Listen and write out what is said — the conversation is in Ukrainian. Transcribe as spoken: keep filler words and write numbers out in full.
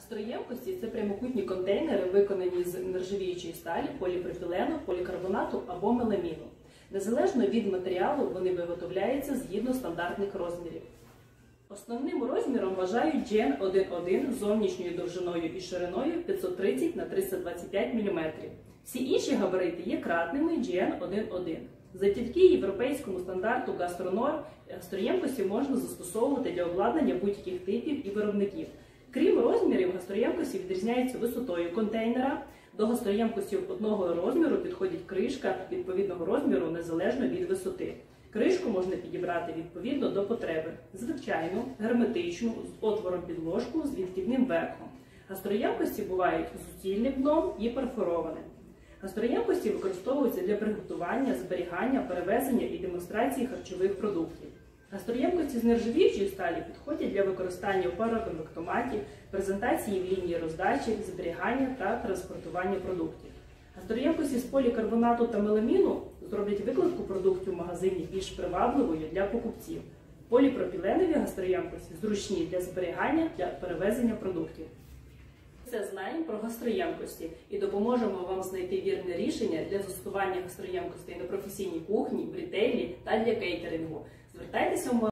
Гастроємкості – це прямокутні контейнери, виконані з нержавіючої сталі, поліпропілену, полікарбонату або меламіну. Незалежно від матеріалу вони виготовляються згідно стандартних розмірів. Основним розміром вважають джі ен один один з зовнішньою довжиною і шириною п'ятсот тридцять на триста двадцять п'ять міліметрів. Всі інші габарити є кратними джі ен один один. Завдяки європейському стандарту Гастронор гастроємкості можна застосовувати для обладнання будь-яких типів і виробників. Крім розмірів, гастроємкості відрізняються висотою контейнера. До гастроємкості одного розміру підходить кришка відповідного розміру незалежно від висоти. Кришку можна підібрати відповідно до потреби – звичайну, герметичну, з отвором під ложку, з відкидним верхом. Гастроємкості бувають з суцільним дном і перфорованим. Гастроємкості використовуються для приготування, зберігання, перевезення і демонстрації харчових продуктів. Гастроємкості з нержавіючої сталі підходять для використання в пароконвектоматі, презентації в лінії роздачі, зберігання та транспортування продуктів. Гастроємкості з полікарбонату та меламіну зроблять викладку продуктів в магазині більш привабливою для покупців. Поліпропіленові гастроємкості зручні для зберігання та перевезення продуктів. Все знаємо про гастроємкості і допоможемо вам знайти вірне рішення для застосування гастроємкостей на професійній кухні, в рітейлі та для кейтерингу. Звертайтеся в